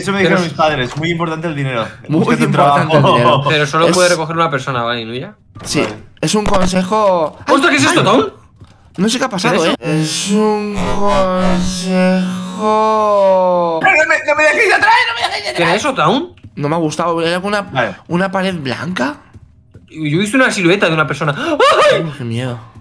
Eso me dijeron mis padres. Muy importante el dinero. Muy Búscate un importante el trabajo. dinero. Pero solo Es- puede recoger una persona, ¿vale, Inuya? Sí, Vale. es un consejo. ¡Ay, ¡Ostras, qué es esto, ay! Town! No sé qué ha pasado, ¿Qué ¿eh? Es un consejo. ¡No me dejéis atrás! ¡No me dejéis ¿Qué era eso, Town? No me ha gustado. ¿Hay alguna Vale. una pared blanca? Yo he visto una silueta de una persona. ¡Ay! Ay, qué miedo.